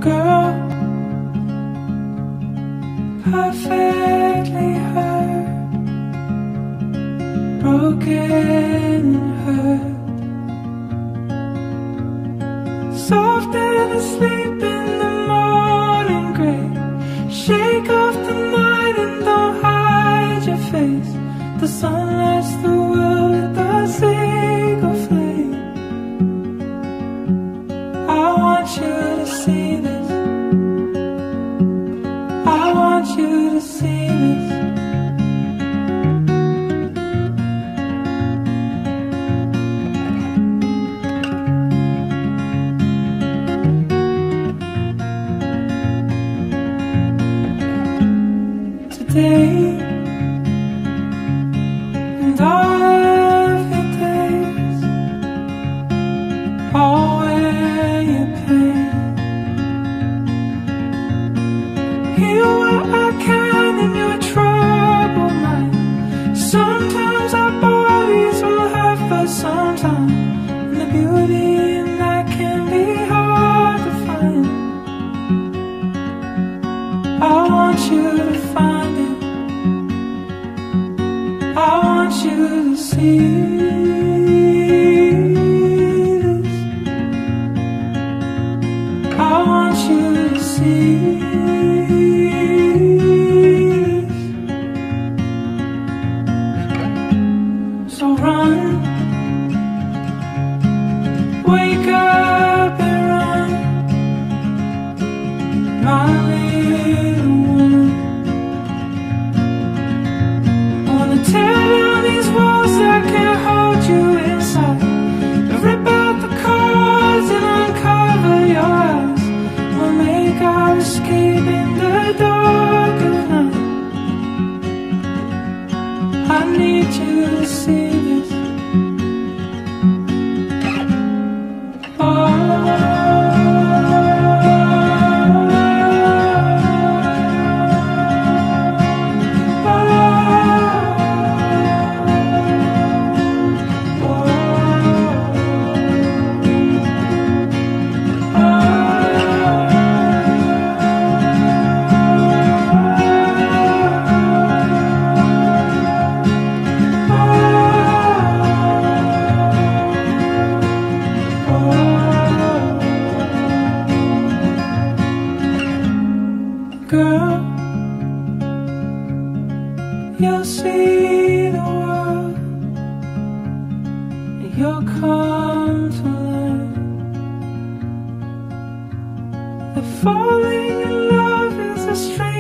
Girl, perfectly hurt, broken and hurt, soft and asleep in the morning gray. Shake off the night and don't hide your face. The sun lights the world with a single flame. I want you to see this. I want you to see this. Today and all of your days, all wear your pain. Heal what I can in your troubled mind. Sometimes our bodies will hurt for some time, and the beauty in that can be hard to find. I want you to find it. I want you to see this. I want you to see this. So run, wake up and run, my little one. Wanna tear down these walls that can't hold you inside, and rip out the cords and uncover your eyes. We'll make our escape in the dark of night. I need you to see this. Girl, you'll see the world, and you'll come to learn that falling in love is a strange